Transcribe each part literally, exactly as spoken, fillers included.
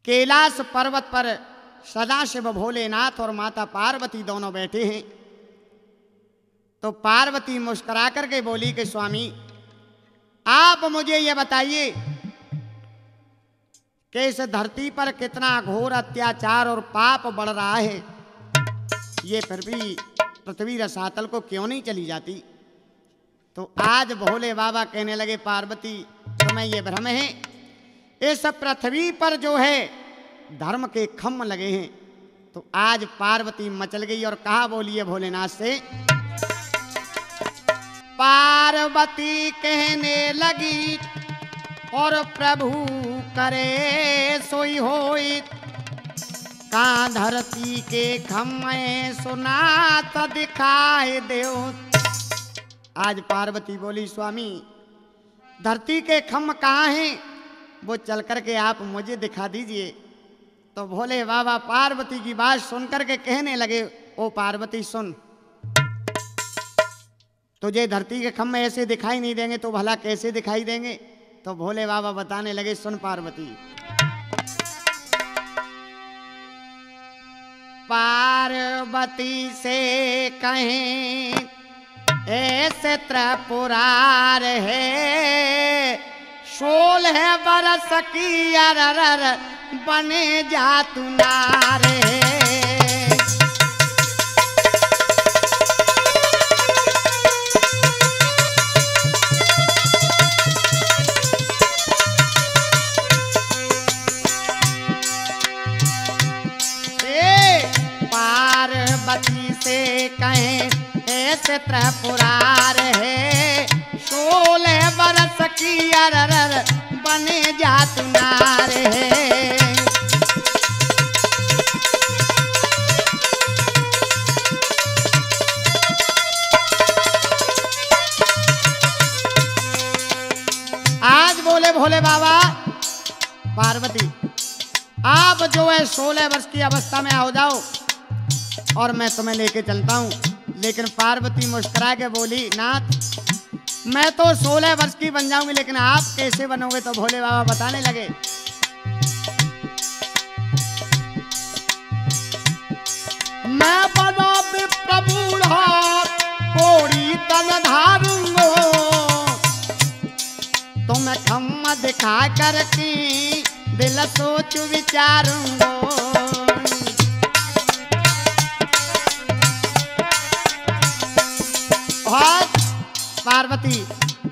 कैलाश पर्वत पर सदाशिव भोलेनाथ और माता पार्वती दोनों बैठे हैं। तो पार्वती मुस्कुरा करके बोली कि स्वामी आप मुझे ये बताइए कि इस धरती पर कितना घोर अत्याचार और पाप बढ़ रहा है, ये फिर भी पृथ्वी रसातल को क्यों नहीं चली जाती। तो आज भोले बाबा कहने लगे पार्वती तुम्हें ये भ्रम है, इस पृथ्वी पर जो है धर्म के खम्भ लगे हैं। तो आज पार्वती मचल गई और कहा बोलिए भोलेनाथ से, पार्वती कहने लगी और प्रभु करे सोई होई, का धरती के खम्भे सुना तो दिखाए देओ। आज पार्वती बोली स्वामी धरती के खम्भ कहाँ हैं, वो चल करके आप मुझे दिखा दीजिए। तो भोले बाबा पार्वती की बात सुन करके कहने लगे, ओ पार्वती सुन, तुझे धरती के खम्भे ऐसे दिखाई नहीं देंगे तो भला कैसे दिखाई देंगे। तो भोले बाबा बताने लगे, सुन पार्वती, पार्वती से कहें ऐसे त्रिपुरार है, सोलह बरस की अरर बने जा तू नारे। पार्वती से कहें ऐसे त्रिपुरार है, सोलह बरस की अरर बने जा तू नारे। आज बोले भोले बाबा पार्वती आप जो है सोलह वर्ष की अवस्था में आओ जाओ और मैं तुम्हें लेके चलता हूँ। लेकिन पार्वती मुस्कुरा के बोली नाथ मैं तो सोलह वर्ष की बन जाऊंगी, लेकिन आप कैसे बनोगे। तो भोले बाबा बताने लगे, मैं बनो विप्रबूढ़ा कोड़ी तन धारूंगो, तुम्हें खम्मा दिखा कर की दिल सोच विचारूंगो। पार्वती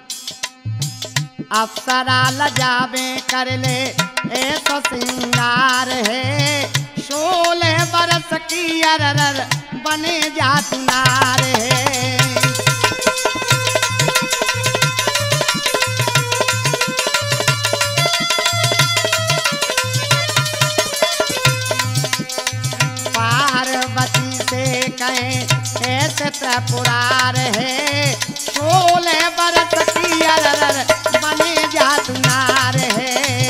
अप्सरा लजावे कर ले ऐसा सिंगार है, सोलह बरस की अरर बने जात नार है। पार्वती से कहें ऐसे त्रिपुरार है, सोलह बरस की अरर बने जात नार है।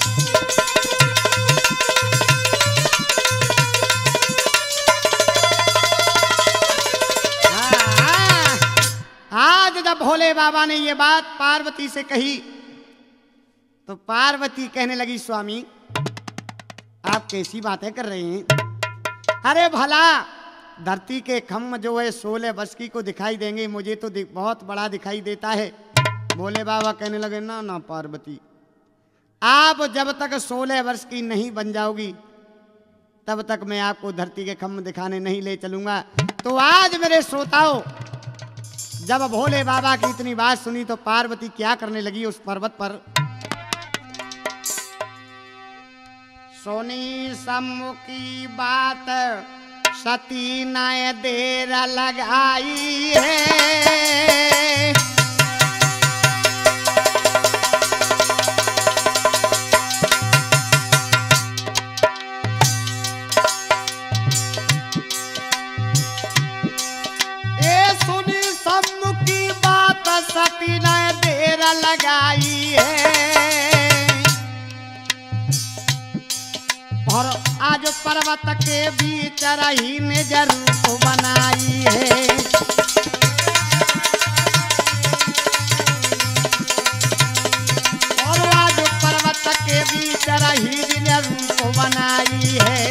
हाँ, आज जब भोले बाबा ने ये बात पार्वती से कही तो पार्वती कहने लगी स्वामी आप कैसी बातें कर रहे हैं। अरे भला धरती के खम्भ जो है सोलह वर्ष की को दिखाई देंगे, मुझे तो बहुत बड़ा दिखाई देता है। भोले बाबा कहने लगे ना ना पार्वती आप जब तक सोलह वर्ष की नहीं बन जाओगी तब तक मैं आपको धरती के खम्भ दिखाने नहीं ले चलूंगा। तो आज मेरे श्रोताओं जब भोले बाबा की इतनी बात सुनी तो पार्वती क्या करने लगी उस पर्वत पर, सोनी सम्मुखी बात सती नय देर लगाई है, ए सुनी सम्मुखी बात सती नय देर लगाई है, और आज पर्वत के बीच रही ने जरूर बनाई है। और आज पर्वत के के बीच रही दिल रूप बनाई है।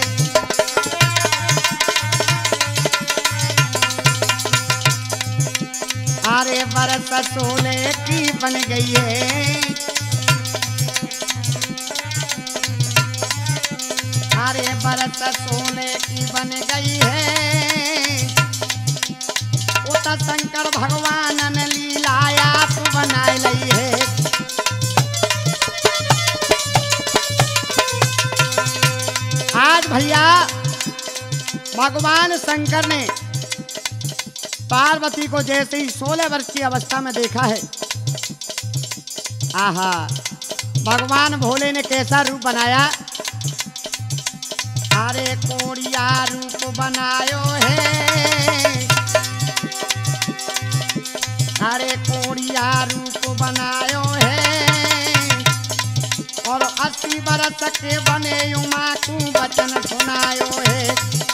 अरे बरस सोने की बन गई है। अरे बरस सोने की बन गई है। उत शंकर भगवान ने लीला आप बनाए लई है। आज भैया भगवान शंकर ने पार्वती को जैसे ही सोलह वर्ष की अवस्था में देखा है, आहा, भगवान भोले ने कैसा रूप बनाया। अरे कोड़िया रूप बनायो है। अरे कोड़िया रूप बनायो है। और अस्सी बरस के बने उमा को वचन सुनायो है।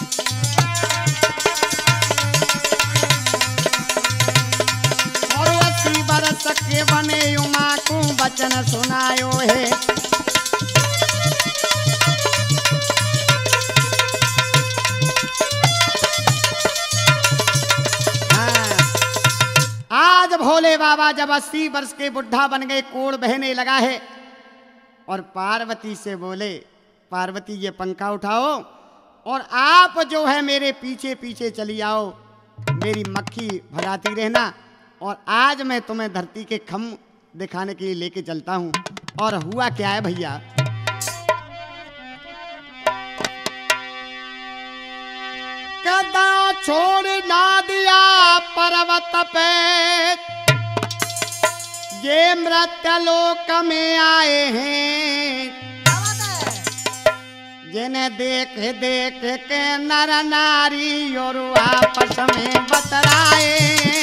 और अस्सी बरस के बने उमा को वचन सुनायो है। आज भोले बाबा जब अस्सी वर्ष के बुढ़ा बन गए, कोड़ बहने लगा है और पार्वती से बोले, पार्वती ये पंखा उठाओ और आप जो है मेरे पीछे पीछे चली आओ, मेरी मक्खी भगाती रहना और आज मैं तुम्हें धरती के खम दिखाने के लिए लेके चलता हूँ। और हुआ क्या है भैया, कदा छोड़ ना दिया पर्वत पे, ये मृत्यलोक में आए हैं। जिन्हें देख देख के नर नारी और आपस में बतराए।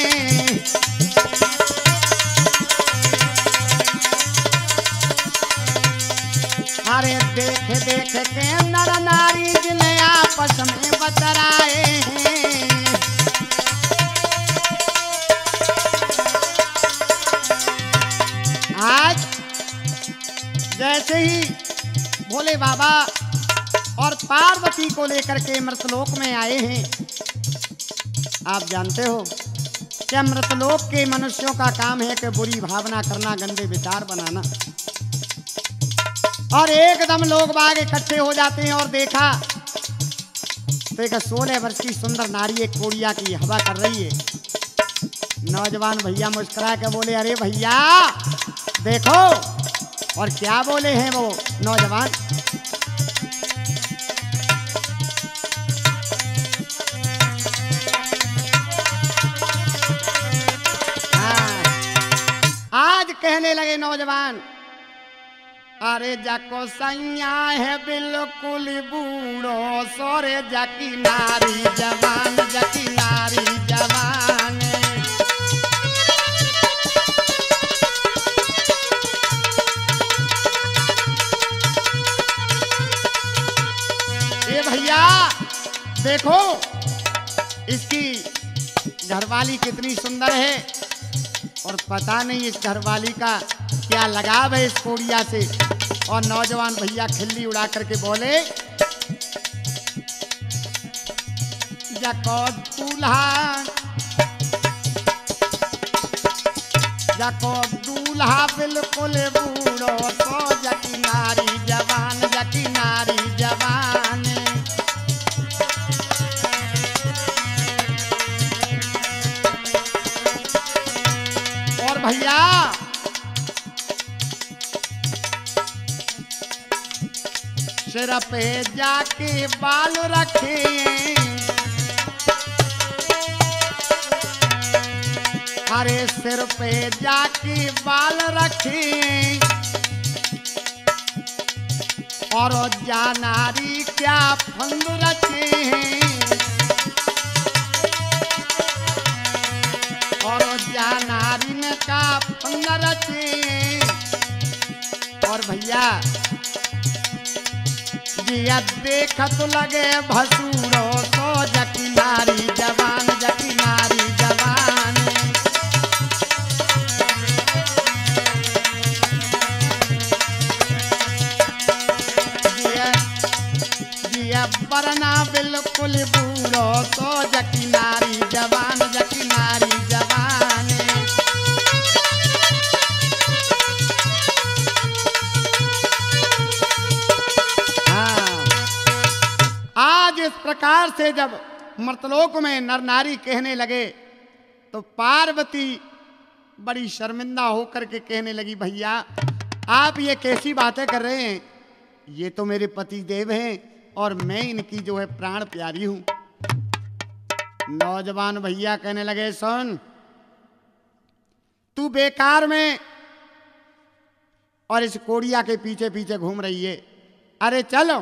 अरे देख देख के नर नारी जिन्हें आपस में बतराए हैं। आज जैसे ही भोले बाबा और पार्वती को लेकर के मृतलोक में आए हैं, आप जानते हो कि मृतलोक के मनुष्यों का काम है कि बुरी भावना करना, गंदे विचार बनाना। और एकदम लोग बाग इकट्ठे हो जाते हैं और देखा तो एक सोलह वर्ष की सुंदर नारी एक कोड़िया की हवा कर रही है। नौजवान भैया मुस्कुरा के बोले, अरे भैया देखो। और क्या बोले हैं वो नौजवान, हाँ, आज कहने लगे नौजवान, अरे जाको सैया है बिल्कुल बूढ़ो, सोरे जाकी नारी जवान, जाकी नारी जवान। ये भैया देखो, इसकी घरवाली कितनी सुंदर है और पता नहीं इस घरवाली का क्या लगाव है इस कोड़िया से। और नौजवान भैया खिल्ली उड़ा करके बोले, जाको दूल्हा, जाको दूल्हा बिल्कुल बूढ़ो, तो जकी नारी जवान, जकी नारी जवान। और भैया सिर पे जाके बाल रखे, अरे सिर पे जाके बाल रखे। और जानारी क्या फंद रचे हैं, और जानारी ने का फंद रचे। और भैया जिया देखत लगे भसूरो, तो जकी नारी जवान, जकी नारी जवान। वरना बिल्कुल बूढ़ो तो जकी नारी जवान जकी नारी जवान। हाँ, आज इस प्रकार से जब मर्तलोक में नर नारी कहने लगे तो पार्वती बड़ी शर्मिंदा होकर के कहने लगी, भैया आप ये कैसी बातें कर रहे हैं, ये तो मेरे पति देव हैं और मैं इनकी जो है प्राण प्यारी हूं। नौजवान भैया कहने लगे, सुन तू बेकार में और इस कोड़िया के पीछे पीछे घूम रही है। अरे चलो,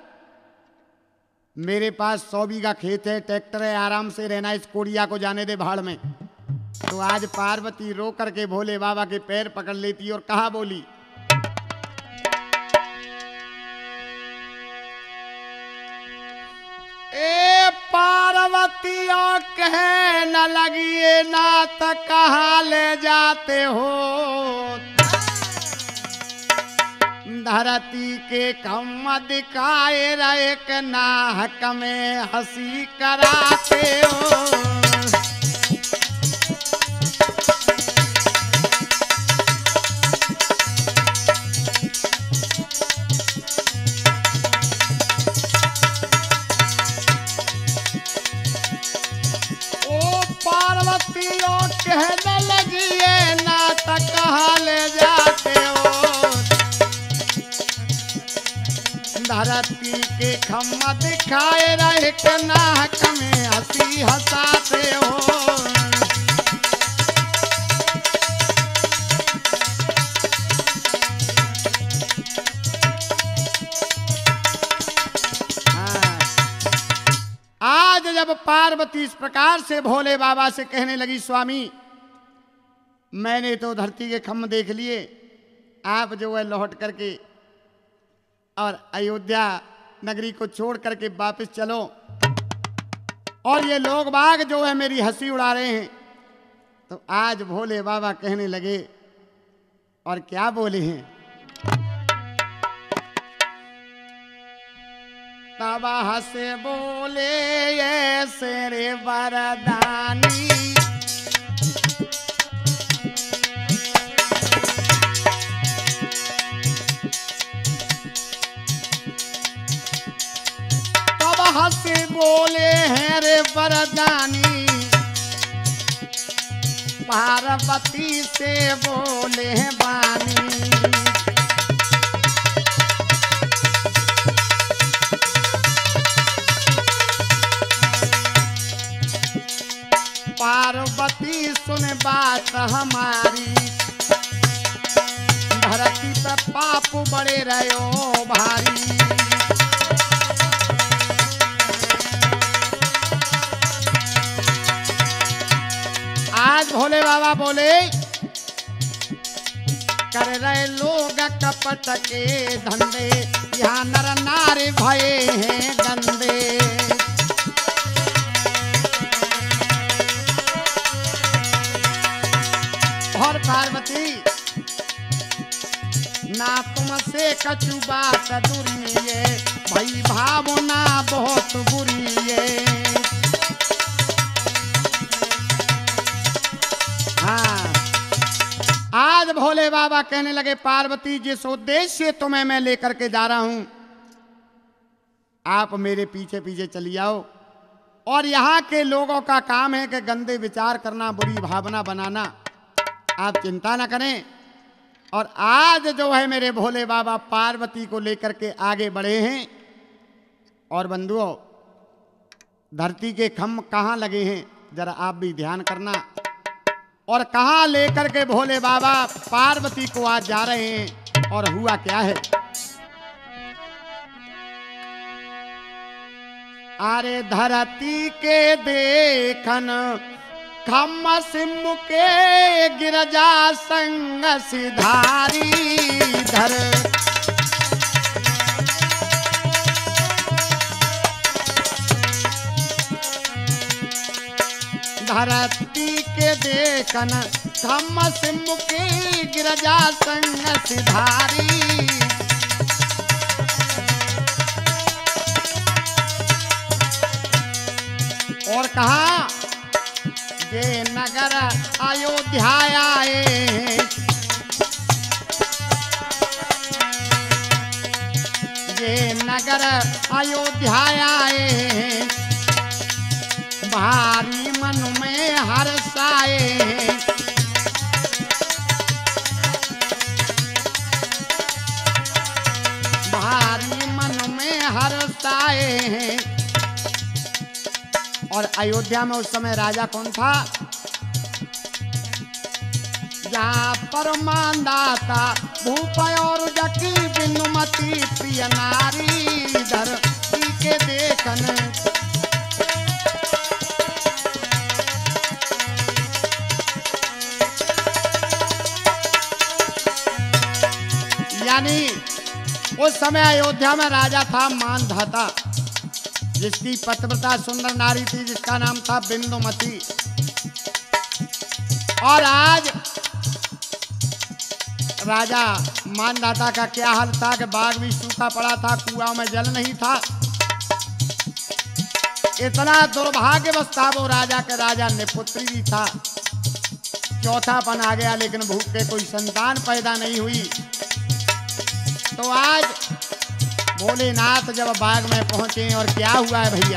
मेरे पास सौ बीघा खेत है, ट्रैक्टर है, आराम से रहना, इस कोड़िया को जाने दे भाड़ में। तो आज पार्वती रो करके भोले बाबा के पैर पकड़ लेती और कहा बोली, ए पार्वतियों कहे न लगिए ना तो कहाँ ले जाते हो, धरती के कम दिखाए एक नाहक में हंसी कराते हो। पार्वतियों कहने लगी ना तो कहाँ ले जाते हो, धरती के खम्मा दिखाए रहे के नाहक में हंसी हंसाते हो। आज जब पार्वती इस प्रकार से भोले बाबा से कहने लगी, स्वामी मैंने तो धरती के खम्भ देख लिए, आप जो है लौट करके और अयोध्या नगरी को छोड़ करके वापस चलो, और ये लोग बाग जो है मेरी हंसी उड़ा रहे हैं। तो आज भोले बाबा कहने लगे, और क्या बोले हैं, तब हंसे बोले ये शेरे वरदानी, तब हंसे बोले हैं रे वरदानी, पार्वती से बोले हैं वाणी। पार्वती सुन बात हमारी, धरती पे पाप बड़े रहो भारी। आज भोले बाबा बोले, कर रहे लोग कपट के धंधे, यहाँ नर नारी भये हैं गंदे। और पार्वती ना तुमसे कछु बात दूरी है, भाई भावना बहुत बुरी है। हाँ, आज भोले बाबा कहने लगे, पार्वती जिस उद्देश्य से तुम्हें मैं लेकर के जा रहा हूं, आप मेरे पीछे पीछे चली आओ। और यहाँ के लोगों का काम है कि गंदे विचार करना, बुरी भावना बनाना, आप चिंता ना करें। और आज जो है मेरे भोले बाबा पार्वती को लेकर के आगे बढ़े हैं। और बंधुओं, धरती के खम्भ कहाँ लगे हैं जरा आप भी ध्यान करना, और कहाँ लेकर के भोले बाबा पार्वती को आज जा रहे हैं, और हुआ क्या है। अरे धरती के देखन खम्भ सिम के गिरजा संग सिधारी, धर धरती के देखन खम्भ सिम के गिरजा संग सिधारी। कहा ये नगर अयोध्या आए, ये नगर अयोध्या आए, भारी मन में हर्ष आए, भारी मन में हर्ष आए। और अयोध्या में उस समय राजा कौन था? जहाँ पर मानदाता भूप और जकी बिनुमती प्रिय नारी धरती के देखन, यानी उस समय अयोध्या में राजा था मानधाता, जिसकी पतिव्रता सुंदर नारी थी, जिसका नाम था बिंदुमती। और आज राजा मानधाता का क्या हाल था कि बाग भी सूखा पड़ा था, कुआं में जल नहीं था। इतना दुर्भाग्यवश था वो राजा के राजा निपुत्री भी था, चौथापन आ गया, लेकिन भूख के कोई संतान पैदा नहीं हुई। तो आज भोलेनाथ जब बाग में पहुंचे और क्या हुआ है भैया,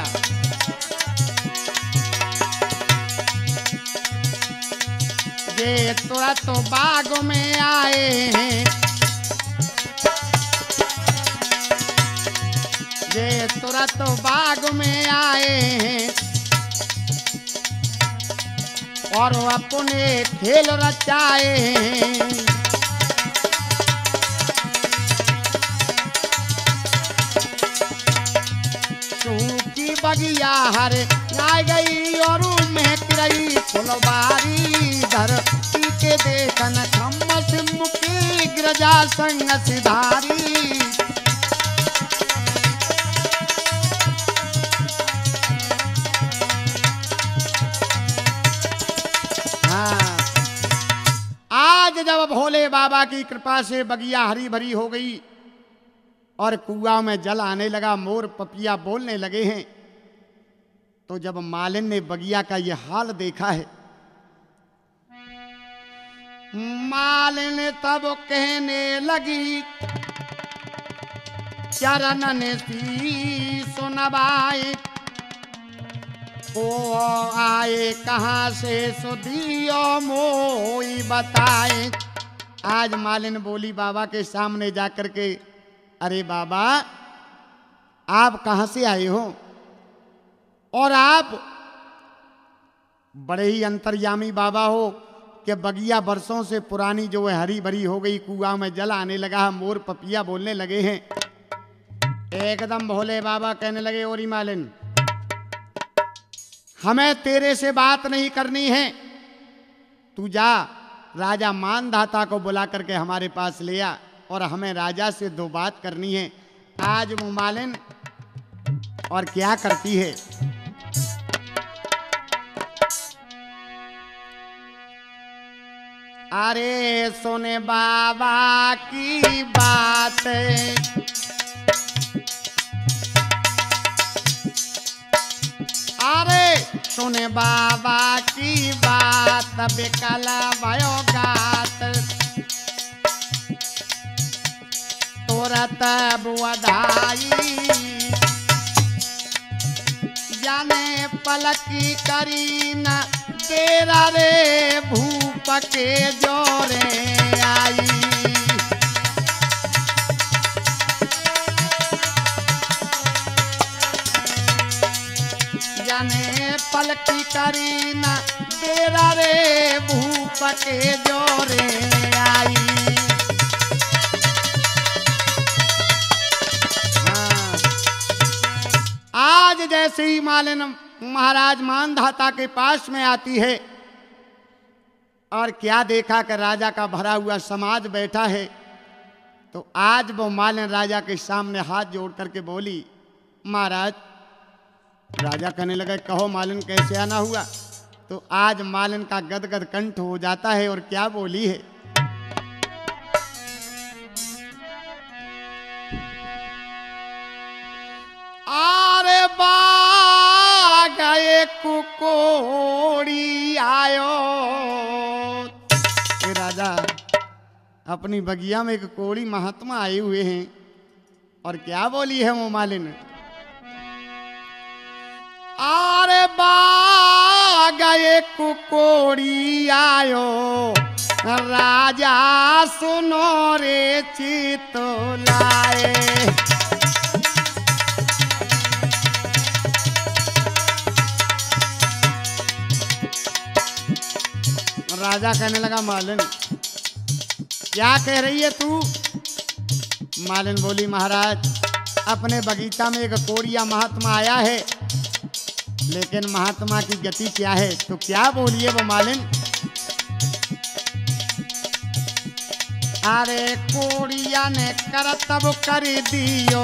ये तुरंत तो बाग में आए हैं, ये तुरंत तो बाग में आए हैं, और वो अपने खेल रचाए हैं। बगिया हरे आ गई और महक रही फुलवारी धरती के देखन, खम्मस मुखी गिरजा संग सिधारी। हाँ, आज जब भोले बाबा की कृपा से बगिया हरी भरी हो गई और कुआं में जल आने लगा, मोर पपिया बोलने लगे हैं, तो जब मालिन ने बगिया का ये हाल देखा है, मालिन तब कहने लगी चरणन सी सुनवाए, ओ आए कहाँ से सुधियो मोई बताए। आज मालिन बोली बाबा के सामने जाकर के, अरे बाबा आप कहाँ से आए हो, और आप बड़े ही अंतर्यामी बाबा हो कि बगिया बरसों से पुरानी जो है हरी भरी हो गई, कुआं में जल आने लगा, मोर पपिया बोलने लगे हैं। एकदम भोले बाबा कहने लगे, ओरी मालिन हमें तेरे से बात नहीं करनी है, तू जा राजा मानधाता को बुला करके हमारे पास ले आ, और हमें राजा से दो बात करनी है। आज वो मालिन और क्या करती है, अरे सुने बाबा की बात, अरे सुने बाबा की बात, बेकल भयो गात, तुरत बुधाई जाने पलकी करी न तेरा रे, भूप के जोरे आई। जाने पलकी करी न तेरा रे, भूप के जोरे आई। हाँ। आज जैसे ही मालिन महाराज मानधाता के पास में आती है और क्या देखा कि राजा का भरा हुआ समाज बैठा है, तो आज वो मालिन राजा के सामने हाथ जोड़ करके बोली, महाराज। राजा कहने लगा, कहो मालिन कैसे आना हुआ। तो आज मालिन का गदगद कंठ हो जाता है और क्या बोली है, आरे बाग कुकोड़ी आयो। ए राजा, अपनी बगिया में एक कोड़ी महात्मा आए हुए हैं और क्या बोली है वो मालिन? आरे बाग एक कुकोड़ी आयो, राजा सुनो रे चितलाए। राजा कहने लगा मालिन क्या कह रही है तू? मालिन बोली महाराज अपने बगीचा में एक कोड़िया महात्मा आया है, लेकिन महात्मा की गति क्या है? तो क्या बोलिए वो मालिन? अरे कोड़िया ने करतब कर दियो,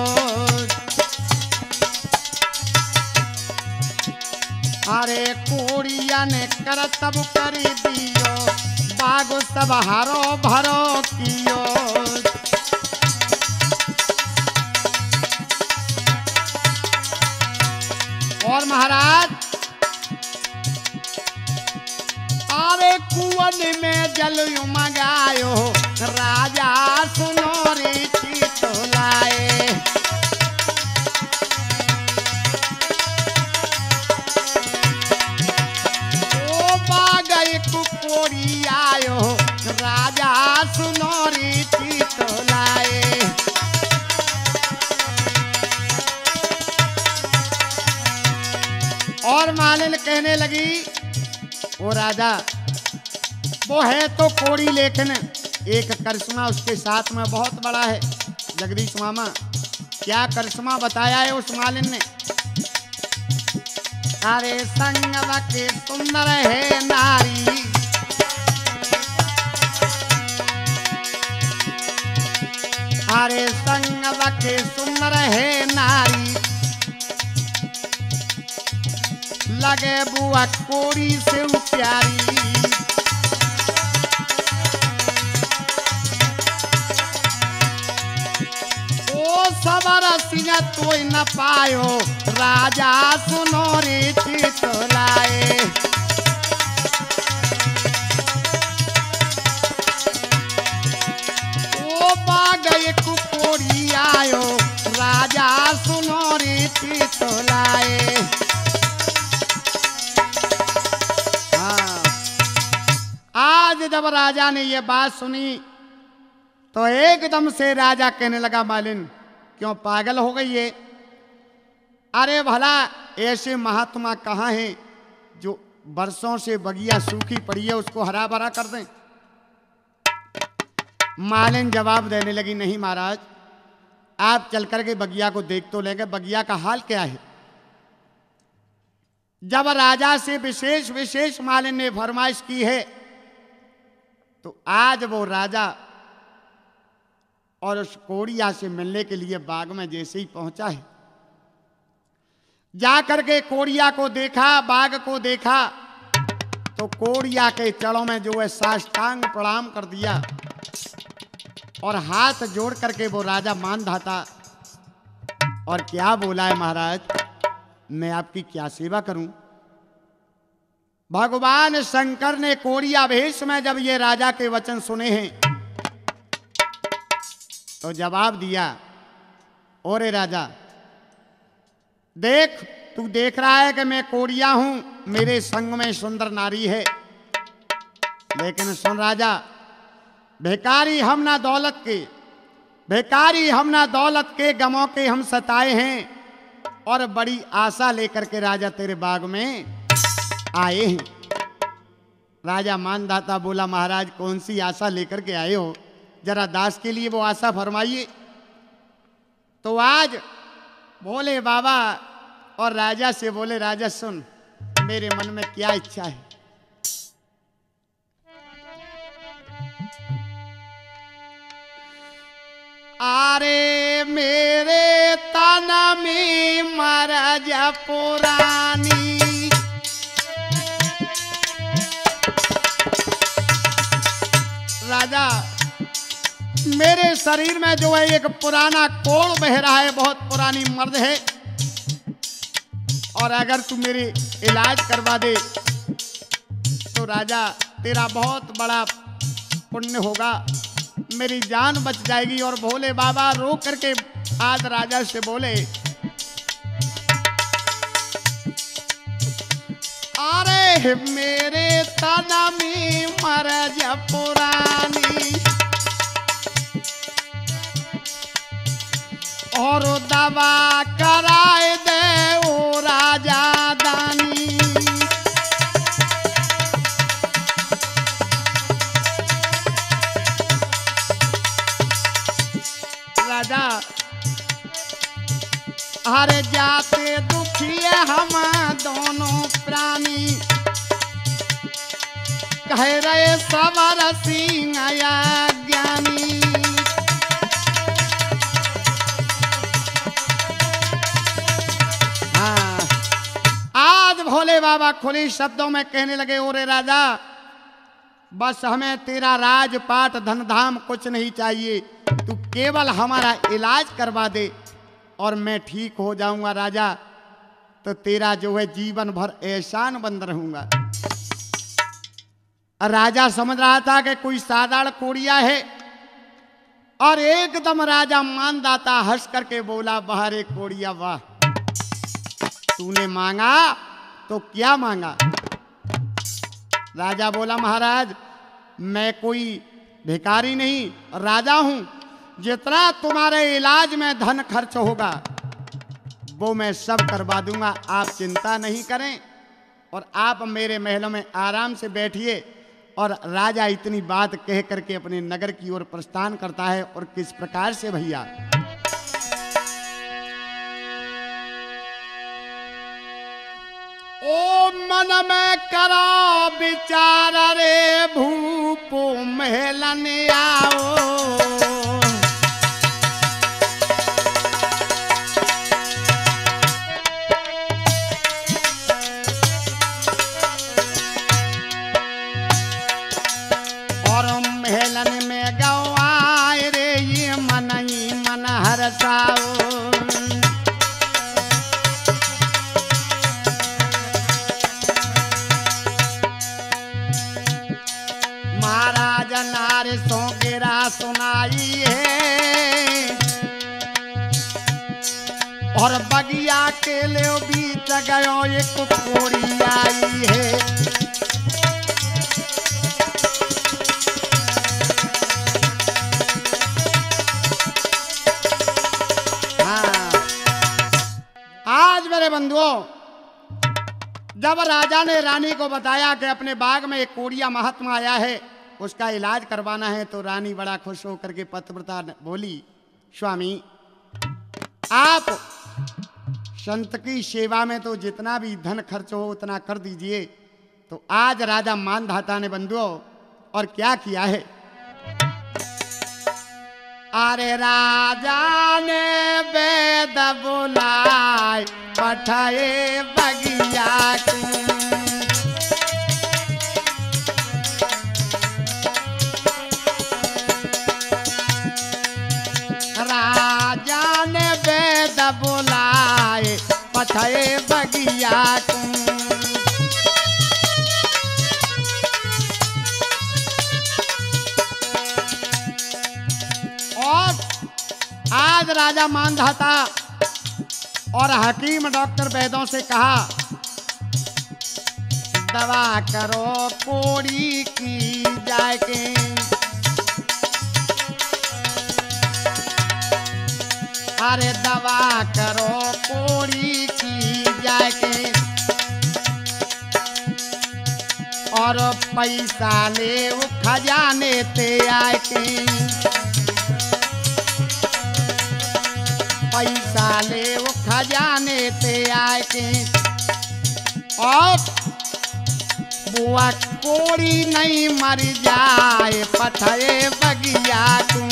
अरे कोड़िया ने करतब कर दियो, बागो सब हरो भरो कियो। और महाराज अरे कुआं में जल उमगायो, राजा सुनो रे चितलाए। ओ बाग एक कुकोड़ी आयो, राजा सुनो रे चितलाए। और मालिन कहने लगी वो राजा वो है तो कोड़ी, लेकिन एक करिश्मा उसके साथ में बहुत बड़ा है। जगदीश मामा क्या करिश्मा बताया है उस मालिन ने? अरे संगवा के सुंदर है नारी, अरे संगवा के सुंदर है नारी, लगे बुआ कोड़ी से प्यारी। ओ सबर सिंह तो न पायो, राजा सुनो रे चितलाए। ओ बाग एक कोड़ी आयो, राजा सुनो रे चितलाए। आज जब राजा ने ये बात सुनी तो एकदम से राजा कहने लगा मालिन क्यों पागल हो गई है? अरे भला ऐसे महात्मा कहाँ हैं जो बरसों से बगिया सूखी पड़ी है उसको हरा भरा कर दें? मालिन जवाब देने लगी नहीं महाराज, आप चल करके बगिया को देख तो लेंगे, बगिया का हाल क्या है। जब राजा से विशेष विशेष मालिन ने फरमाइश की है तो आज वो राजा और उस कोड़िया से मिलने के लिए बाग में जैसे ही पहुंचा है, जाकर के कोड़िया को देखा, बाग को देखा तो कोड़िया के चरणों में जो है साष्टांग प्रणाम कर दिया और हाथ जोड़ करके वो राजा मान धाता और क्या बोला है महाराज, मैं आपकी क्या सेवा करूं? भगवान शंकर ने कोड़िया भेष में जब ये राजा के वचन सुने हैं तो जवाब दिया, ओरे राजा देख, तू देख रहा है कि मैं कोड़िया हूं, मेरे संग में सुंदर नारी है, लेकिन सुन राजा, भिखारी हम ना दौलत के, भिखारी हम ना दौलत के, गमों के हम सताए हैं और बड़ी आशा लेकर के राजा तेरे बाग में आए हैं। राजा मानदाता बोला महाराज कौन सी आशा लेकर के आए हो, जरा दास के लिए वो आशा फरमाइए। तो आज बोले बाबा और राजा से बोले राजा सुन मेरे मन में क्या इच्छा है। अरे मेरे तना में महाराज पुरानी, राजा मेरे शरीर में जो है एक पुराना कोड़ बह रहा है, बहुत पुरानी मर्द है और अगर तू मेरे इलाज करवा दे तो राजा तेरा बहुत बड़ा पुण्य होगा, मेरी जान बच जाएगी। और भोले बाबा रो करके आज राजा से बोले, अरे मेरे तना में मरज पुरानी और दवा कराए दे ओ राजा दानी। राजा हरे जाते दुखी है हम दोनों प्राणी, कह रहे सवर सिंह या ज्ञानी। हाँ, आज भोले बाबा खुले शब्दों में कहने लगे, ओरे राजा बस हमें तेरा राजपाट धन धाम कुछ नहीं चाहिए, तू केवल हमारा इलाज करवा दे और मैं ठीक हो जाऊंगा राजा, तो तेरा जो है जीवन भर एहसान बंद रहूंगा। राजा समझ रहा था कि कोई साधारण कोड़िया है और एकदम राजा मानदाता हंस करके बोला, बाहर एक कोड़िया, वाह तूने मांगा तो क्या मांगा। राजा बोला, महाराज मैं कोई भिखारी नहीं, राजा हूं, जितना तुम्हारे इलाज में धन खर्च होगा वो मैं सब करवा दूंगा, आप चिंता नहीं करें और आप मेरे महलों में आराम से बैठिए। और राजा इतनी बात कह करके अपने नगर की ओर प्रस्थान करता है। और किस प्रकार से भैया, ओ मन में करा विचार रे भूपो महलन आओ, महलन में गवाए रे ये मन ही मन हरसाओ। महाराज नारे सो गिरा सुनाई है और बगिया के ले बीच गयो एक कोड़ी आई है। मेरे बंधुओं, जब राजा ने रानी को बताया कि अपने बाग में एक कोड़िया महात्मा आया है, उसका इलाज करवाना है, तो रानी बड़ा खुश होकर के पतिव्रता बोली, स्वामी आप संत की सेवा में तो जितना भी धन खर्च हो उतना कर दीजिए। तो आज राजा मानधाता ने बंधुओं और क्या किया है, अरे राजा ने वेद बुलाए पठाए बगिया के, राजा ने वेद बुलाए पठाए बगिया के। आज राजा मानधाता और हकीम डॉक्टर वैद्यों से कहा, दवा करो कोड़ी की जाके, अरे दवा करो कोड़ी की जाके और पैसा ले खजाने ते आके, पैसा ले वो खजाने ते आके और बुआ कोड़ी नहीं मर जाए पठाए बगिया तू।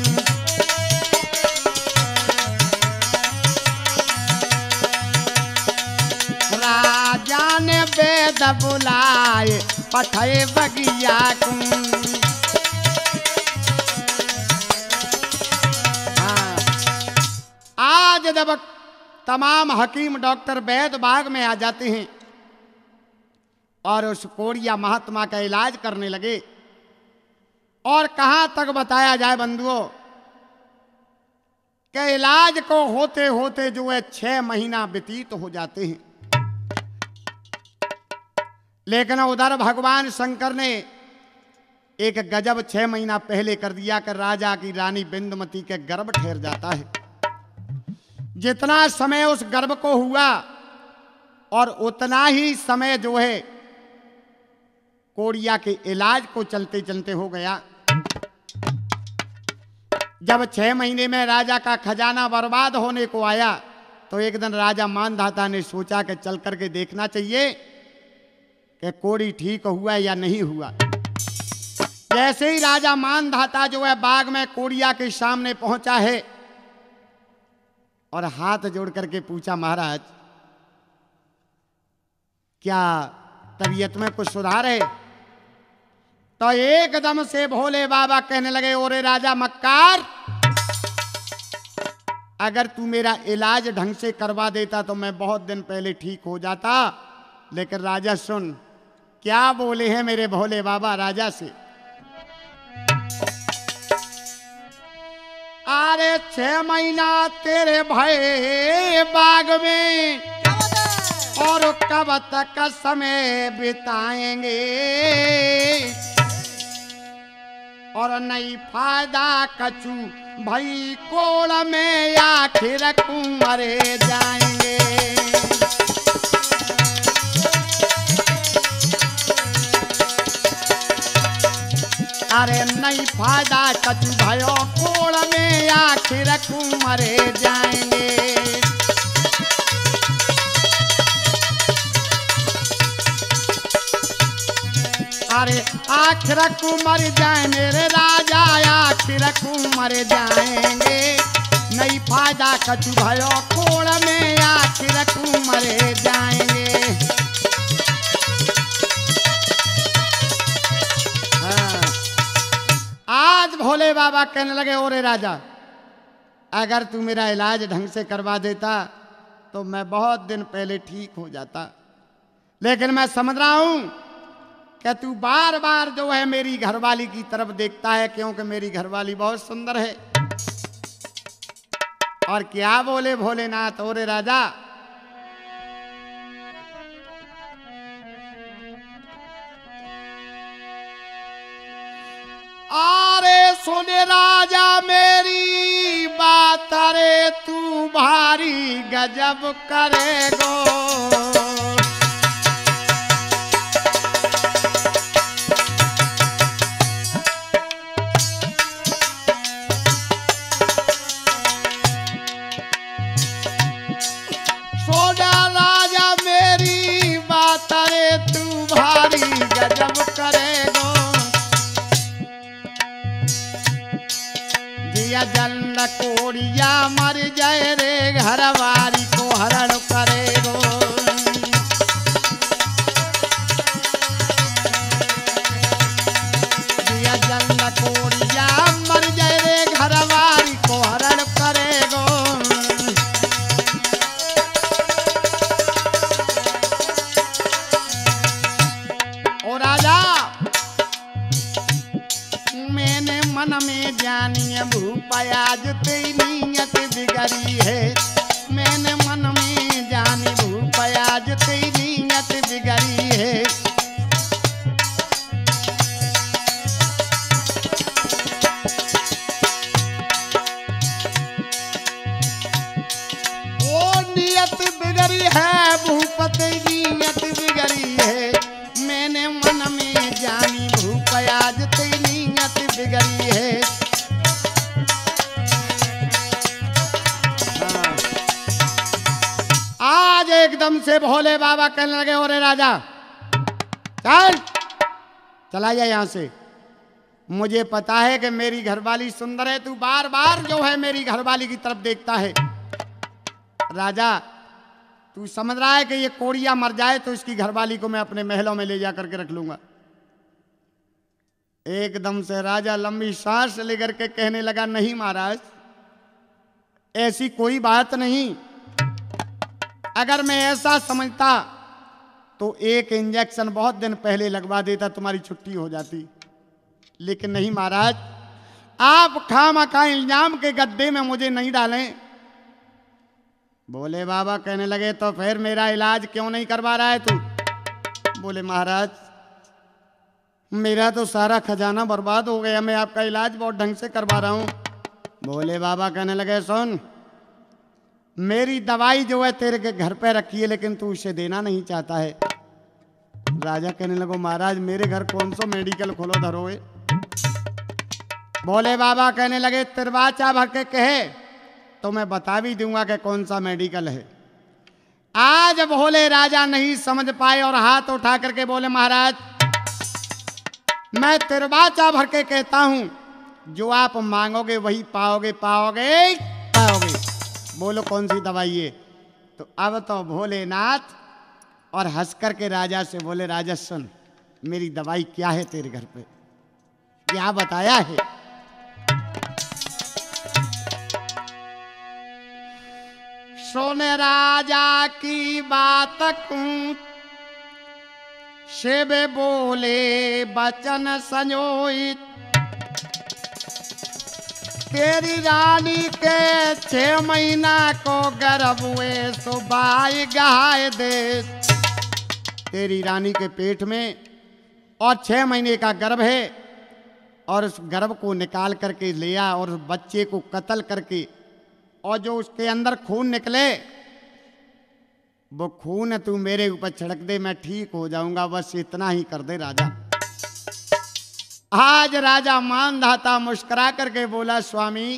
राजा ने वेद बुलाए पठाए बगिया तू। आज जब तमाम हकीम डॉक्टर वैद्य बाग में आ जाते हैं और उस कोड़िया महात्मा का इलाज करने लगे। और कहां तक बताया जाए बंधुओं के इलाज को होते होते जो है छह महीना व्यतीत हो जाते हैं। लेकिन उधर भगवान शंकर ने एक गजब छह महीना पहले कर दिया कि राजा की रानी बिंदुमती के गर्भ ठहर जाता है। जितना समय उस गर्भ को हुआ और उतना ही समय जो है कोड़िया के इलाज को चलते चलते हो गया। जब छह महीने में राजा का खजाना बर्बाद होने को आया तो एक दिन राजा मानधाता ने सोचा कि चल करके देखना चाहिए कि कोड़ी ठीक हुआ या नहीं हुआ। जैसे ही राजा मानधाता जो है बाग में कोड़िया के सामने पहुंचा है और हाथ जोड़ करके पूछा, महाराज क्या तबीयत में कुछ सुधार है? तो एकदम से भोले बाबा कहने लगे, ओरे राजा मक्कार, अगर तू मेरा इलाज ढंग से करवा देता तो मैं बहुत दिन पहले ठीक हो जाता। लेकिन राजा सुन, क्या बोले हैं मेरे भोले बाबा राजा से। अरे छह महीना तेरे भय बाग में और कब तक का समय बिताएंगे और नहीं फायदा कछु भाई कोड़ में आखिर मरे जाएंगे। अरे नहीं फायदा कछु भयो कोड़ में आखिर मरे जाएंगे। अरे आखिर मर जाए मेरे राजा, आखिर मर जाएंगे। नहीं फायदा कछु भयो कोड़ में आखिर मरे जाएंगे। आज भोले बाबा कहने लगे, ओरे राजा, अगर तू मेरा इलाज ढंग से करवा देता तो मैं बहुत दिन पहले ठीक हो जाता। लेकिन मैं समझ रहा हूं कि तू बार बार जो है मेरी घरवाली की तरफ देखता है, क्योंकि मेरी घरवाली बहुत सुंदर है। और क्या बोले भोलेनाथ, ओरे राजा, अरे सुने राजा मेरी बात, अरे तू भारी गजब करेगो। सोना राजा मेरी बात, अरे तू भारी गजब करेगो। जंड कोड़िया मर जाए रे घरवारी को हरण करेगो। दिया जंड कोड़िया मर जाए रे घरवारी को हरण करेगो। ओ राजा, मैंने मन में जानिए भूपयाज तेरी नीयत बिगड़ी है। मैंने मन में जानी भूपयाज तेरी नीयत बिगड़ी है। ओ नीयत बिगड़ी है, भूप तेरी नीयत बिगड़ी है। मैंने मन में जानी भूपयाज तेरी नीयत बिगड़ी है। आज एकदम से भोले बाबा कहने लगे, ओरे राजा चल चला जा यहां से। मुझे पता है कि मेरी घरवाली सुंदर है, तू बार बार जो है मेरी घरवाली की तरफ देखता है। राजा, तू समझ रहा है कि ये कोड़िया मर जाए तो इसकी घरवाली को मैं अपने महलों में ले जा करके रख लूंगा। एकदम से राजा लंबी सांस लेकर के कहने लगा, नहीं महाराज, ऐसी कोई बात नहीं। अगर मैं ऐसा समझता तो एक इंजेक्शन बहुत दिन पहले लगवा देता, तुम्हारी छुट्टी हो जाती। लेकिन नहीं महाराज, आप खामखा इल्जाम के गड्ढे में मुझे नहीं डालें। बोले बाबा कहने लगे तो फिर मेरा इलाज क्यों नहीं करवा रहा है तू? बोले महाराज मेरा तो सारा खजाना बर्बाद हो गया, मैं आपका इलाज बहुत ढंग से करवा रहा हूं। बोले बाबा कहने लगे सुन, मेरी दवाई जो है तेरे के घर पे रखी है, लेकिन तू उसे देना नहीं चाहता है। राजा कहने लगो महाराज मेरे घर कौन सा मेडिकल खोलो धरोए। बोले बाबा कहने लगे तिरवाचा भर के कहे तो मैं बता भी दूंगा कि कौन सा मेडिकल है। आज भोले राजा नहीं समझ पाए और हाथ उठा करके बोले महाराज मैं तिरवाचा भर के कहता हूं, जो आप मांगोगे वही पाओगे पाओगे पाओगे। बोलो कौन सी दवाई है? तो अब तो भोलेनाथ और हंस करके राजा से बोले राजा सुन, मेरी दवाई क्या है तेरे घर पे, क्या बताया है? सुन राजा की बात कहूं, शिव बोले बचन संजोई, तेरी रानी के छह महीना को गर्भ हुए सुबाई गाय दे। तेरी रानी के पेट में और छह महीने का गर्भ है, और उस गर्भ को निकाल करके लिया और उस बच्चे को कत्ल करके, और जो उसके अंदर खून निकले वो खून तू मेरे ऊपर छिड़क दे, मैं ठीक हो जाऊंगा, बस इतना ही कर दे राजा। आज राजा मानधाता मुस्कुरा करके बोला स्वामी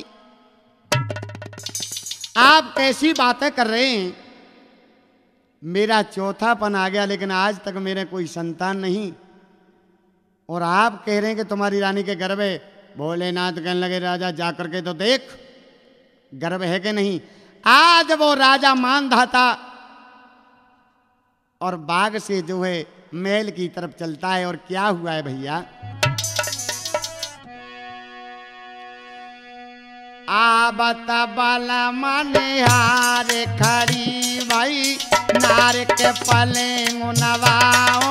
आप कैसी बातें कर रहे हैं, मेरा चौथापन आ गया लेकिन आज तक मेरे कोई संतान नहीं, और आप कह रहे हैं कि तुम्हारी रानी के गर्भ है। भोलेनाथ कहने लगे राजा जाकर के तो देख गर्भ है कि नहीं। आज वो राजा मानधाता और बाग से जो है महल की तरफ चलता है, और क्या हुआ है भैया, आबत बल मनिहार खड़ी भाई नार के पलेंग नवाओ,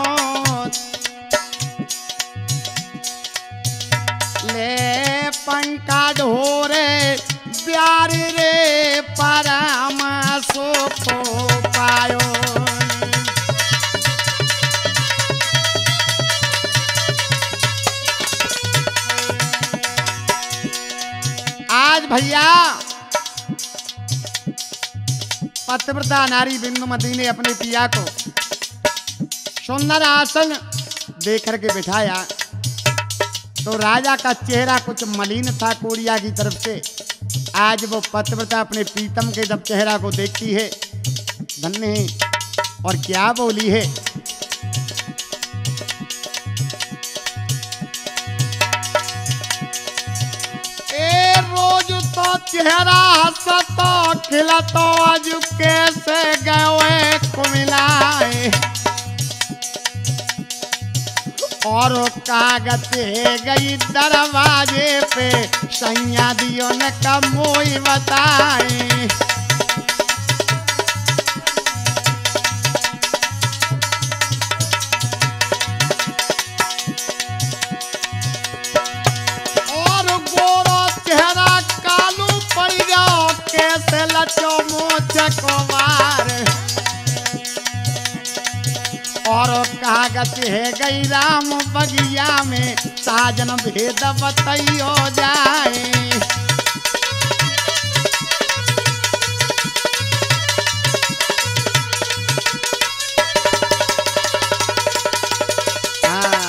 ले पंका ढोरे प्यार रे परम सुख पायो। आज भैया पतिव्रता नारी बिंदुमती ने अपने पिया को सुंदर आसन देकर के बिठाया, तो राजा का चेहरा कुछ मलिन था कोरिया की तरफ से। आज वो पतिव्रता अपने प्रीतम के जब चेहरा को देखती है धन्य है, और क्या बोली है, ए रोज तो चेहरा हंसतो खिलतो आज कैसे गए कुमिलाए, और कागज गई दरवाजे पे सैया दियो ने कमोई बताए। और गोरो चेहरा कालू पड़ जाओ कैसे लचो मोच को मार, और कागज है गई राम बगिया में साजन भेद बतइयो जाए। हाँ।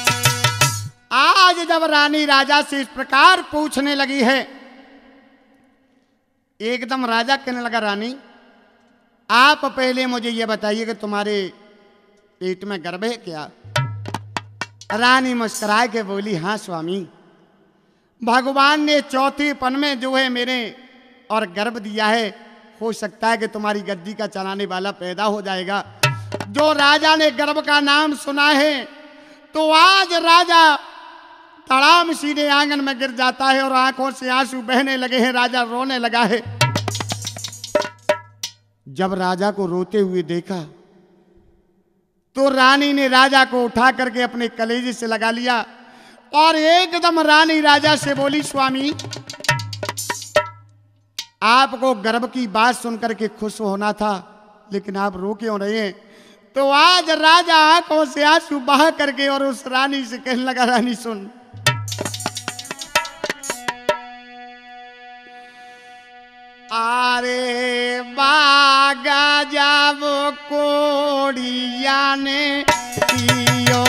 आज जब रानी राजा से इस प्रकार पूछने लगी है, एकदम राजा कहने लगा रानी आप पहले मुझे ये बताइए कि तुम्हारे पेट में गर्भ है क्या? रानी मुस्कुरा के बोली हाँ स्वामी, भगवान ने चौथे पन में जो है मेरे और गर्भ दिया है, हो सकता है कि तुम्हारी गद्दी का चलाने वाला पैदा हो जाएगा। जो राजा ने गर्भ का नाम सुना है तो आज राजा तड़ाम सीधे आंगन में गिर जाता है और आंखों से आंसू बहने लगे हैं, राजा रोने लगा है। जब राजा को रोते हुए देखा तो रानी ने राजा को उठा करके अपने कलेजे से लगा लिया और एकदम रानी राजा से बोली, स्वामी आपको गर्भ की बात सुनकर के खुश होना था, लेकिन आप रो क्यों रहे हैं? तो आज राजा आंखों से आंसू बहा करके और उस रानी से कहने लगा, रानी सुन, आरे बागा जब कोड़िया ने पियो,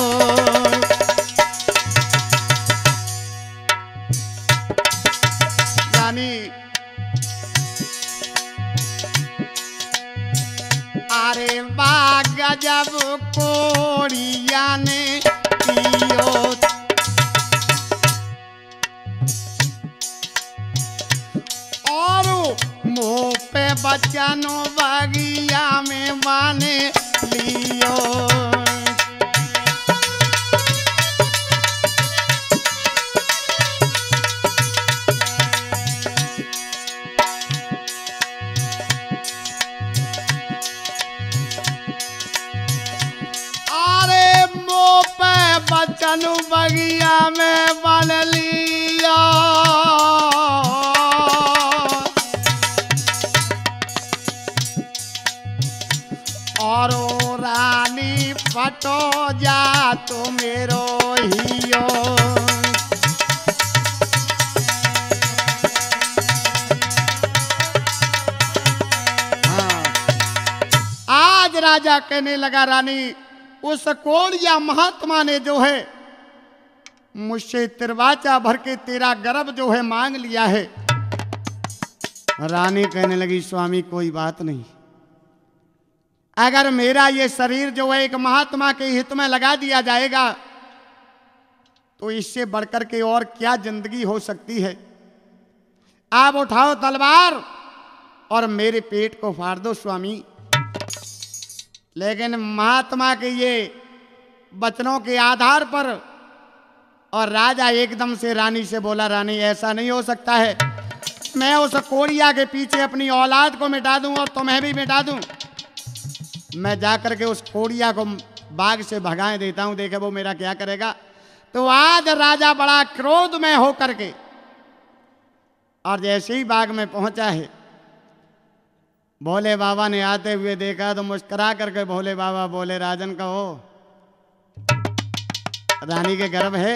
रानी आरे बागा जब कोड़िया ने पियो, मुँह पे बच्चनों बगिया में माने लियो, अरे मुँह पे बच्चनों बगिया में बन लिया, और रानी फटो जा तो मेरो हियो, हाँ। आज राजा कहने लगा, रानी उस कोड़िया महात्मा ने जो है मुझसे तिरवाचा भर के तेरा गर्भ जो है मांग लिया है। रानी कहने लगी, स्वामी कोई बात नहीं, अगर मेरा ये शरीर जो है एक महात्मा के हित में लगा दिया जाएगा तो इससे बढ़कर के और क्या जिंदगी हो सकती है। आप उठाओ तलवार और मेरे पेट को फाड़ दो स्वामी। लेकिन महात्मा के ये वचनों के आधार पर और राजा एकदम से रानी से बोला, रानी ऐसा नहीं हो सकता है, मैं उस कोड़िया के पीछे अपनी औलाद को मिटा दूं और तुम्हें भी मिटा दूं। मैं जाकर के उस कोड़िया को बाग से भगाए देता हूं, देखे वो मेरा क्या करेगा। तो आज राजा बड़ा क्रोध में होकर के और जैसे ही बाग में पहुंचा है, भोले बाबा ने आते हुए देखा तो मुस्कुरा करके भोले बाबा बोले, राजन कहो रानी के गर्भ है।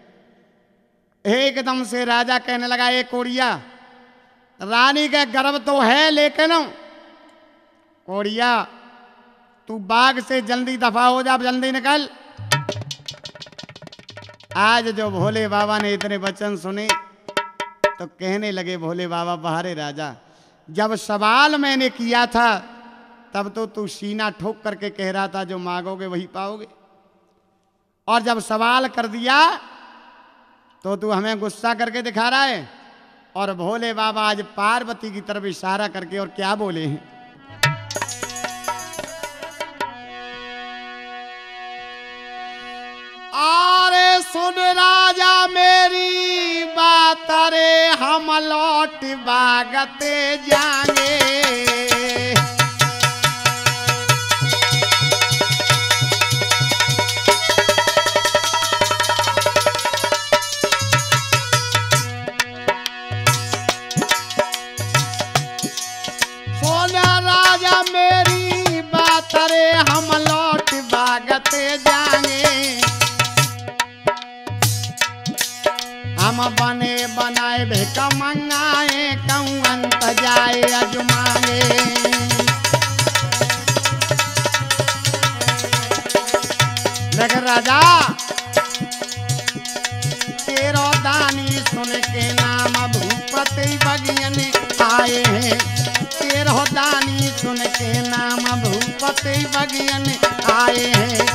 एकदम से राजा कहने लगा, ये कोड़िया रानी के गर्भ तो है, लेकिन कोड़िया तू बाग से जल्दी दफा हो जा, जल्दी निकल। आज जो भोले बाबा ने इतने वचन सुने तो कहने लगे, भोले बाबा बहारे राजा, जब सवाल मैंने किया था तब तो तू सीना ठोक करके कह रहा था जो मांगोगे वही पाओगे, और जब सवाल कर दिया तो तू हमें गुस्सा करके दिखा रहा है। और भोले बाबा आज पार्वती की तरफ इशारा करके और क्या बोले हैं, अरे सुन राजा मेरी बात, रे हम लौट भागते जाएंगे। सुन राजा मेरी बात, रे हम लौट भागते जाएंगे। हम बने बनाए भेका मंगाए, कहूँ अंत जाए अजमाए। देख राजा तेरो दानी सुन के नाम भूपति बगियन आए हैं, तेरो दानी सुन के नाम भूपति बगियन आए हैं।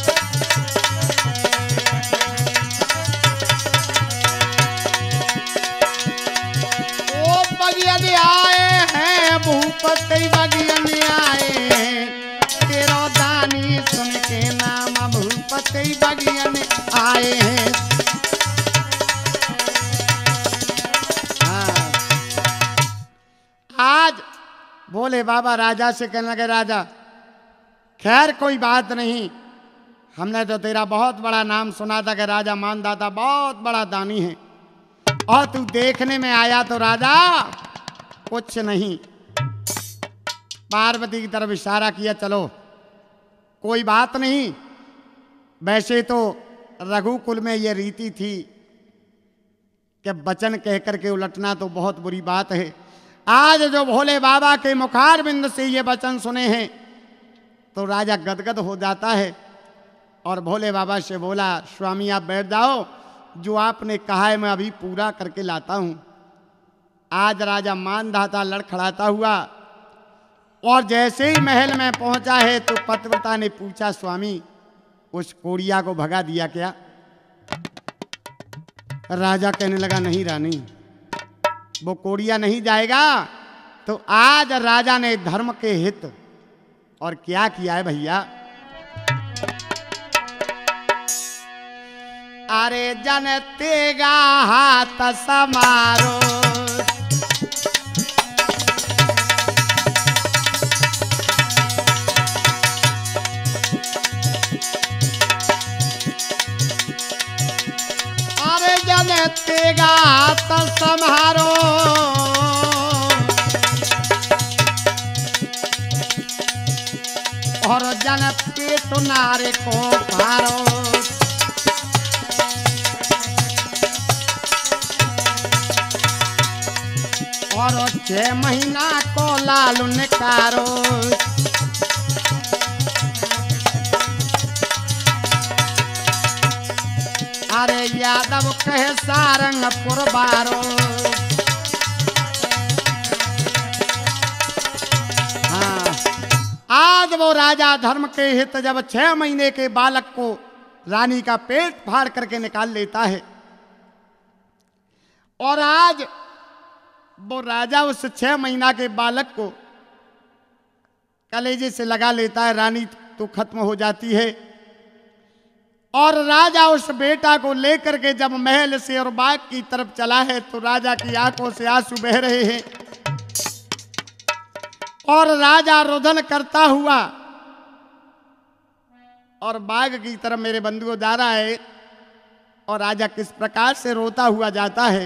आए हैं भूपति बगियन आए हैं, तेरो दानी सुन के नाम भूपति बगियन आए हैं। हाँ। आज भोले बाबा राजा से कहने लगे, राजा खैर कोई बात नहीं, हमने तो तेरा बहुत बड़ा नाम सुना था कि राजा मानदाता बहुत बड़ा दानी है, और तू देखने में आया तो राजा कुछ नहीं। पार्वती की तरफ इशारा किया, चलो कोई बात नहीं। वैसे तो रघुकुल में ये रीति थी कि वचन कह करके उलटना तो बहुत बुरी बात है। आज जो भोले बाबा के मुखारबिंद से ये वचन सुने हैं तो राजा गदगद हो जाता है और भोले बाबा से बोला, स्वामी आप बैठ जाओ, जो आपने कहा है मैं अभी पूरा करके लाता हूं। आज राजा मानधाता लड़खड़ाता हुआ और जैसे ही महल में पहुंचा है तो पतिव्रता ने पूछा, स्वामी उस कोड़िया को भगा दिया क्या? राजा कहने लगा, नहीं रानी, वो कोड़िया नहीं जाएगा। तो आज राजा ने धर्म के हित और क्या किया है भैया, अरे जन तेगा हाथ समारो, अरे जन तेगा हाथ समारो, और जन पेट नारे को भारो, और छह महीना को लालू निकारो, अरे यादव कहे सारंगपुर बारो। हाँ, आज वो राजा धर्म के हित जब छह महीने के बालक को रानी का पेट फाड़ करके निकाल लेता है, और आज वो राजा उस छह महीना के बालक को कलेजे से लगा लेता है, रानी तो खत्म हो जाती है। और राजा उस बेटा को लेकर के जब महल से और बाग की तरफ चला है तो राजा की आंखों से आंसू बह रहे हैं, और राजा रुदन करता हुआ और बाग की तरफ मेरे बंधुओं जा रहा है, और राजा किस प्रकार से रोता हुआ जाता है।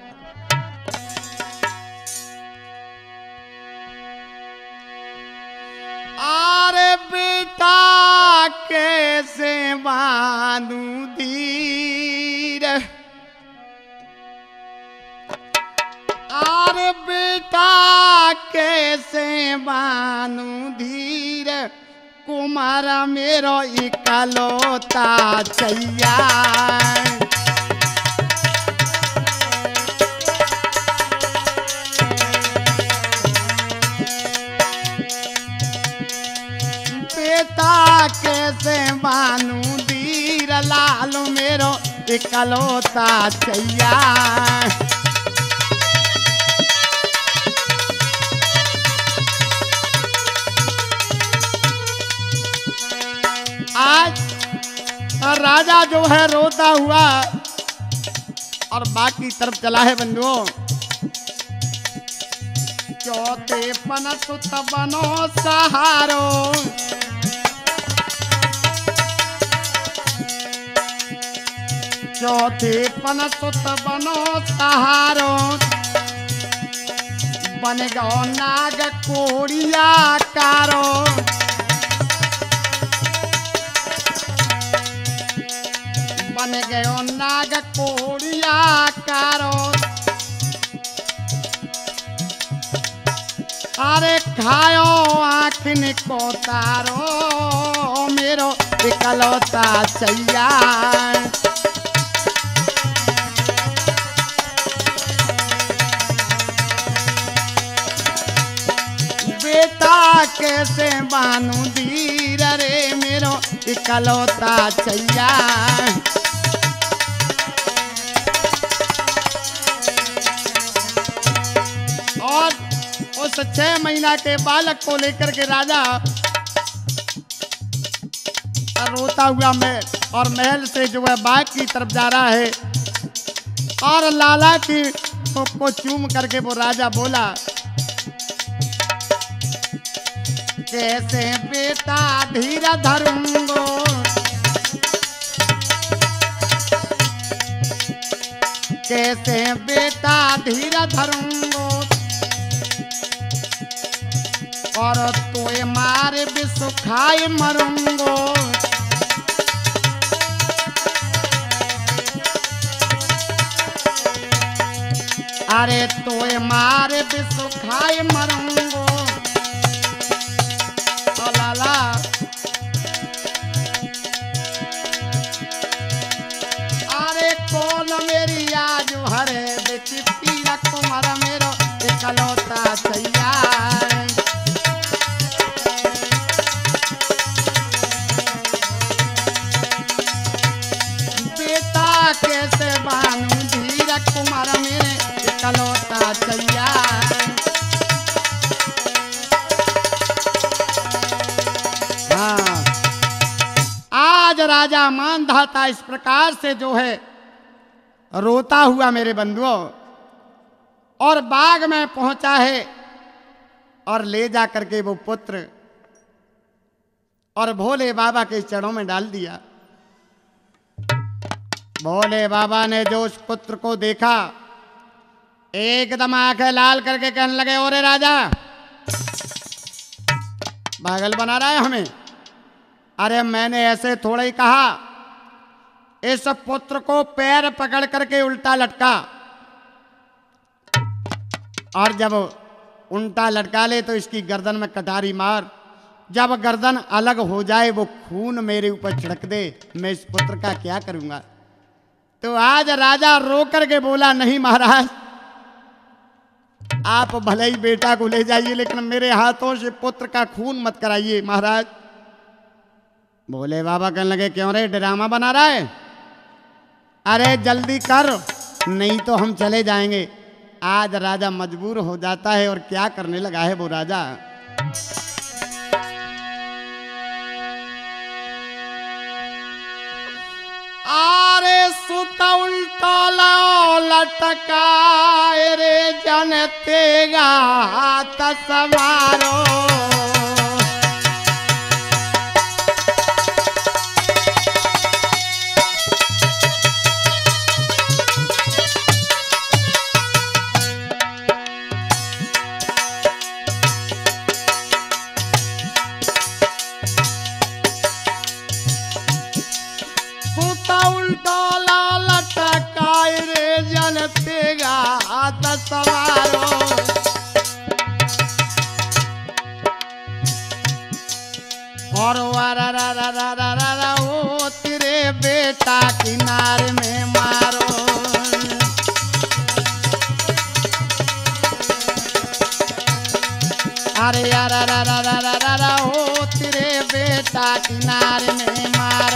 अरे बेटा कैसे बांधू धीर, अरे बेटा कैसे बांधू धीर, कुमारा मेरो इकलौता छैया। बेटा कैसे बानू धीर, लालू मेरो इकलौता छैया। आज राजा जो है रोता हुआ और बाकी तरफ चला है बंधुओं। चौथे पन सुत बनो सहारो, चौथे पन सुत बनो सहारो, बन गो नाग कोड़िया कारो, बन गयो नाग कोड़िया कारो। अरे खायो आँखिन को तारो, मेरो इकलौता छैया। बेटा कैसे बानू धीर, रे मेरो इकलौता छैया। और उस छह महीना के बालक को लेकर के राजा रोता हुआ महल और महल से जो है बाग की तरफ जा रहा है, और लाला की को चूम करके वो राजा बोला, कैसे बेटा धीर धरूंगो, कैसे बेटा धीर धरूंगो, और तोय मारे विश्व खाए मरूंगो। अरे तोय मारे विश्व खाए मरूंगो। ओ लाला अरे कौन मेरी आज हरे बेटी पीरा कुमार मेरो इकलौता सैया। बेटा कैसे बानू धीरा कुमार मेरे इकलौता सैया। हाँ आज राजा मानधाता इस प्रकार से जो है रोता हुआ मेरे बंधुओं और बाग में पहुंचा है और ले जा करके वो पुत्र और भोले बाबा के चरणों में डाल दिया। भोले बाबा ने जो उस पुत्र को देखा एकदम आंखें लाल करके कहने लगे, ओरे राजा पागल बना रहा है हमें। अरे मैंने ऐसे थोड़ा ही कहा, इस पुत्र को पैर पकड़ करके उल्टा लटका और जब उल्टा लटका ले तो इसकी गर्दन में कटारी मार, जब गर्दन अलग हो जाए वो खून मेरे ऊपर छिड़क दे, मैं इस पुत्र का क्या करूंगा। तो आज राजा रो करके बोला, नहीं महाराज आप भले ही बेटा को ले जाइए लेकिन मेरे हाथों से पुत्र का खून मत कराइए महाराज। भोले बाबा कहने लगे, क्यों रे ड्रामा बना रहा है। अरे जल्दी कर नहीं तो हम चले जाएंगे। आज राजा मजबूर हो जाता है और क्या करने लगा है वो राजा। आरे सुता उल्टा लटकाए रे जनतेगा तसमारो। सवारो और वारा रा रा रा रा रा रा ओ तेरे बेटा किनारे में मारो। अरे यारा रा रा रा रा रा रा ओ तेरे बेटा किनारे में मारो।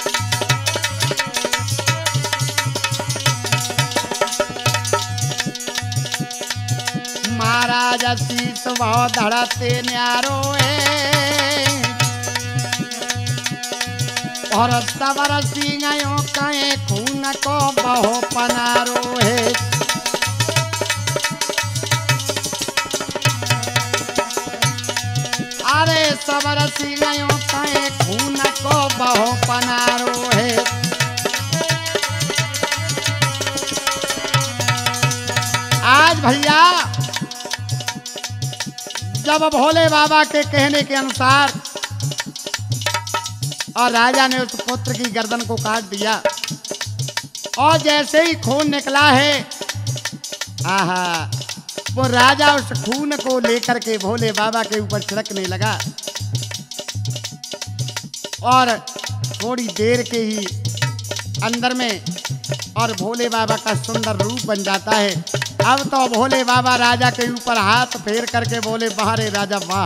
महाराज शीश भाव धड़ते न्यारो है और सवर सिंगायों कहे खून को बहु पनारो है। अरे सवर सिंगायों कहे खून को बहु पनारो है। आज भैया जब भोले बाबा के कहने के अनुसार और राजा ने उस पुत्र की गर्दन को काट दिया और जैसे ही खून निकला है, आहा वो राजा उस खून को लेकर के भोले बाबा के ऊपर छिड़कने लगा और थोड़ी देर के ही अंदर में और भोले बाबा का सुंदर रूप बन जाता है। अब तो भोले बाबा राजा के ऊपर हाथ फेर करके बोले, बाहरे राजा वाह।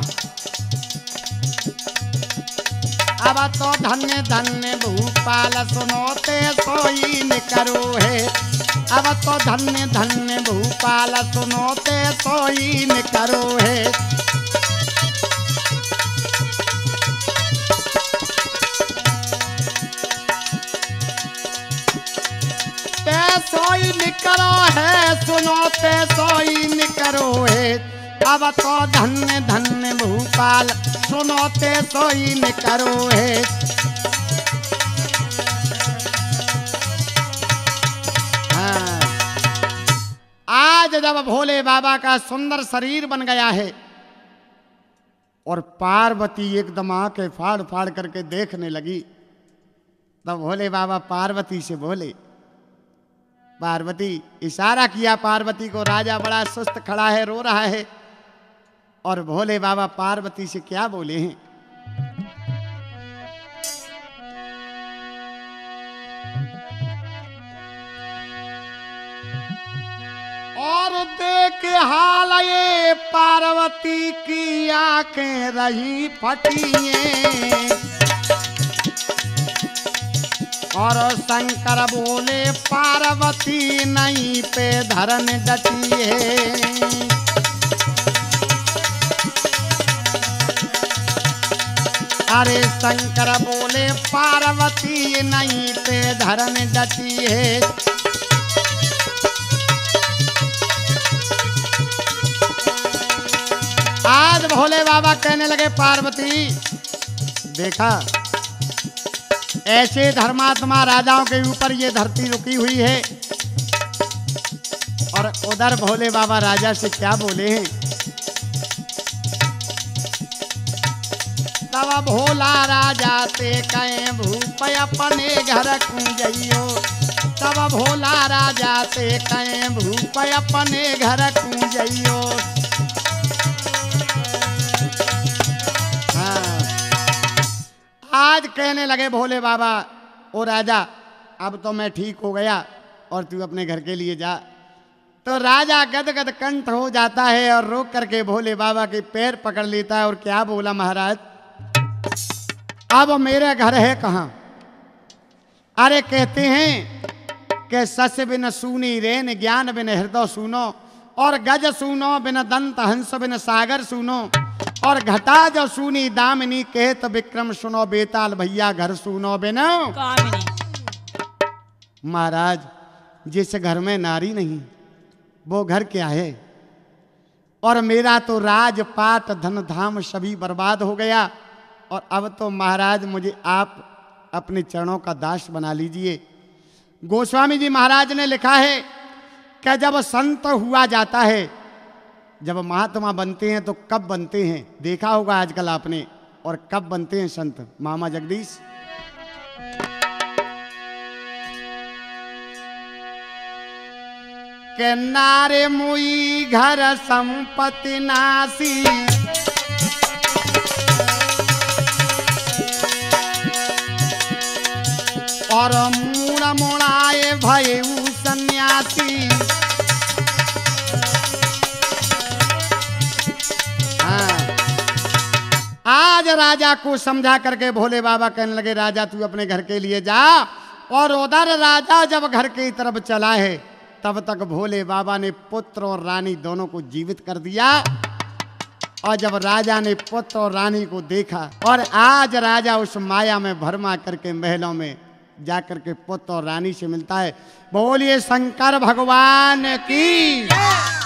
अब तो धन्य धन्य भूपाल सुनोते सोई निकरो है। अब तो धन्य धन्य भूपाल सुनोते सोई निकरो है। सोई निकरो है सुनो ते सोई निकरो है। अब तो धन्य धन्य भूपाल सुनोते सोई न करो है। हाँ। आज जब भोले बाबा का सुंदर शरीर बन गया है और पार्वती एकदम आंखें फाड़ फाड़ करके देखने लगी, तब भोले बाबा पार्वती से बोले, पार्वती, इशारा किया पार्वती को। राजा बड़ा सुस्त खड़ा है, रो रहा है, और भोले बाबा पार्वती से क्या बोले हैं? और देख हाल ये पार्वती की आंखें रही फटिए, और शंकर बोले पार्वती नहीं पे धरन डटी है। अरे शंकर बोले पार्वती नहीं पे धरन डटी है। आज भोले बाबा कहने लगे, पार्वती देखा, ऐसे धर्मात्मा राजाओं के ऊपर ये धरती रुकी हुई है। और उधर भोले बाबा राजा से क्या बोले हैं? तब भोला राजा से कहे भूप अपने घर कूंजइयो। तब भोला राजा से कहे भूप अपने घर कूंजइयो। हाँ। आज कहने लगे भोले बाबा, ओ राजा, अब तो मैं ठीक हो गया और तू अपने घर के लिए जा। तो राजा गदगद कंठ हो जाता है और रोक करके भोले बाबा के पैर पकड़ लेता है और क्या बोला, महाराज अब मेरा घर है कहाँ? अरे कहते हैं कि सस बिन सूनी रेन, ज्ञान बिन हृदय सुनो, और गज सुनो बिन दंत, हंस बिन सागर सुनो, और घटा जो सुनी दामिनी, कहत विक्रम सुनो, बेताल भैया घर सुनो बिन कामिनी। महाराज, जिस घर में नारी नहीं वो घर क्या है? और मेरा तो राजपाट धन धाम सभी बर्बाद हो गया, और अब तो महाराज मुझे आप अपने चरणों का दास बना लीजिए। गोस्वामी जी महाराज ने लिखा है कि जब संत हुआ जाता है, जब महात्मा बनते हैं तो कब बनते हैं? देखा होगा आजकल आपने। और कब बनते हैं संत? मामा जगदीश, के नारे मुई घर संपत्ति नासी, और मूड़ा मोड़ाए भये सन्यासी। हाँ। आज राजा को समझा करके भोले बाबा कहने लगे, राजा तू अपने घर के लिए जा। और उधर राजा जब घर की तरफ चला है, तब तक भोले बाबा ने पुत्र और रानी दोनों को जीवित कर दिया। और जब राजा ने पुत्र और रानी को देखा, और आज राजा उस माया में भरमा करके महलों में जाकर के पुत्र और रानी से मिलता है। बोलिए शंकर भगवान की।